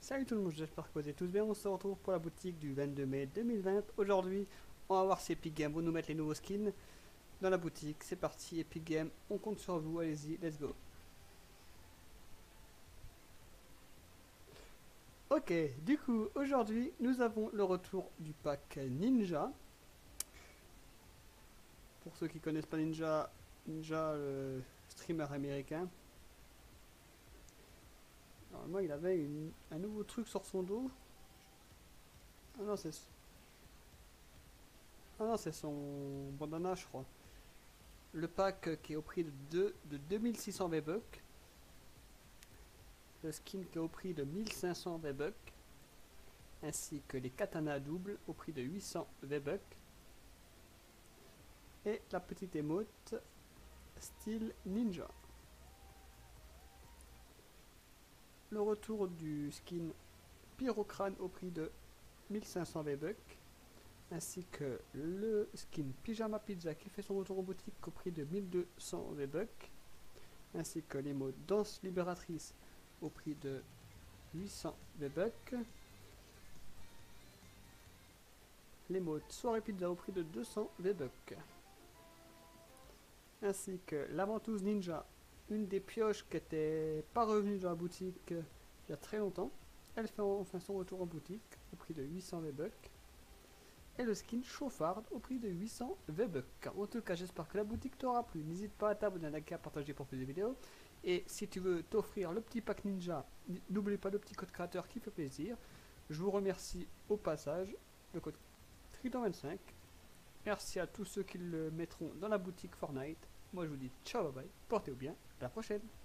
Salut tout le monde, j'espère que vous allez tous bien. On se retrouve pour la boutique du 22 mai 2020. Aujourd'hui, on va voir si Epic Games vont nous mettre les nouveaux skins dans la boutique. C'est parti, Epic Games, on compte sur vous. Allez-y, let's go. Ok, du coup, aujourd'hui, nous avons le retour du pack Ninja. Pour ceux qui connaissent pas Ninja, le streamer américain. Normalement, il avait un nouveau truc sur son dos. Ah non, c'est son bandana, je crois. Le pack qui est au prix de 2600 V-Bucks. Le skin qui est au prix de 1500 V-Bucks. Ainsi que les katanas doubles au prix de 800 V-Bucks. Et la petite émote style ninja. Le retour du skin Pyrocrane au prix de 1500 V-Bucks. Ainsi que le skin Pyjama Pizza qui fait son retour en boutique au prix de 1200 V-Bucks. Ainsi que l'émote Danse Libératrice au prix de 800 V-Bucks. L'émote Soirée Pizza au prix de 200 V-Bucks. Ainsi que la ventouse ninja, une des pioches qui n'était pas revenue dans la boutique il y a très longtemps. Elle fait enfin son retour en boutique au prix de 800 V-Bucks. Et le skin chauffarde au prix de 800 V-Bucks. En tout cas, j'espère que la boutique t'aura plu. N'hésite pas à t'abonner, à liker, à partager pour plus de vidéos. Et si tu veux t'offrir le petit pack ninja, n'oublie pas le petit code créateur qui fait plaisir. Je vous remercie au passage, le code Trident25. Merci à tous ceux qui le mettront dans la boutique Fortnite. Moi je vous dis ciao, bye bye, portez-vous bien, à la prochaine.